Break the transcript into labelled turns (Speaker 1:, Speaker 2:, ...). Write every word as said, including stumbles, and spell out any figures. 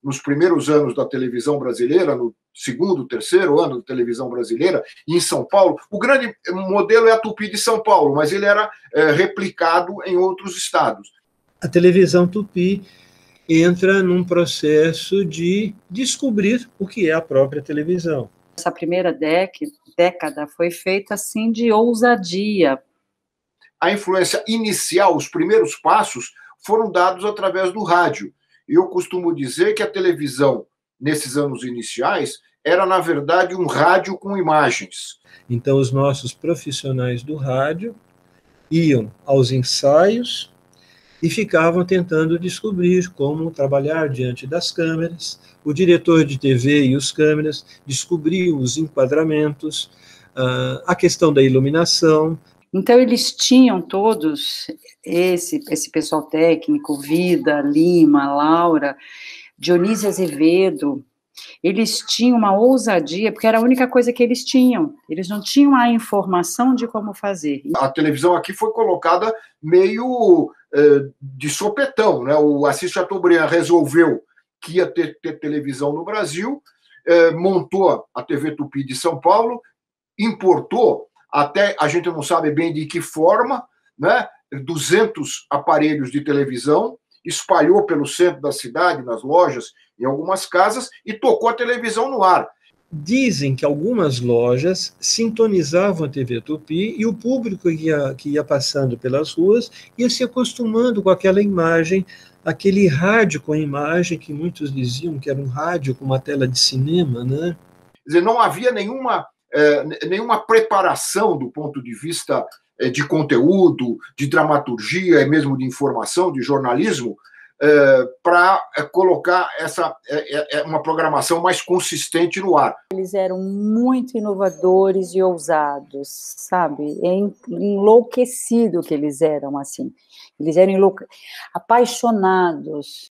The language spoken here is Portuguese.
Speaker 1: nos primeiros anos da televisão brasileira, no segundo, terceiro ano da televisão brasileira, em São Paulo. O grande modelo é a Tupi de São Paulo, mas ele era é, replicado em outros estados.
Speaker 2: A televisão Tupi entra num processo de descobrir o que é a própria televisão.
Speaker 3: Essa primeira década foi feita assim de ousadia.
Speaker 1: A influência inicial, os primeiros passos, foram dados através do rádio. Eu costumo dizer que a televisão, nesses anos iniciais, era, na verdade, um rádio com imagens.
Speaker 2: Então, os nossos profissionais do rádio iam aos ensaios e ficavam tentando descobrir como trabalhar diante das câmeras. O diretor de T V e os câmeras descobriam os enquadramentos, a questão da iluminação.
Speaker 3: Então, eles tinham todos, esse, esse pessoal técnico, Vida, Lima, Laura, Dionísio Azevedo, eles tinham uma ousadia, porque era a única coisa que eles tinham. Eles não tinham a informação de como fazer.
Speaker 1: A televisão aqui foi colocada meio eh, de sopetão, né? O Assis Chateaubriand resolveu que ia ter, ter televisão no Brasil, eh, montou a T V Tupi de São Paulo, importou, até a gente não sabe bem de que forma, né? duzentos aparelhos de televisão, espalhou pelo centro da cidade, nas lojas, em algumas casas, e tocou a televisão no ar.
Speaker 2: Dizem que algumas lojas sintonizavam a T V Tupi e o público que ia, que ia passando pelas ruas ia se acostumando com aquela imagem, aquele rádio com imagem, que muitos diziam que era um rádio com uma tela de cinema, né?
Speaker 1: Quer dizer, não havia nenhuma, eh, nenhuma preparação do ponto de vista eh, de conteúdo, de dramaturgia, e mesmo de informação, de jornalismo, eh, para eh, colocar essa, eh, eh, uma programação mais consistente no ar.
Speaker 3: Eles eram muito inovadores e ousados, sabe? É enlouquecido que eles eram assim. Eles eram enlouque... apaixonados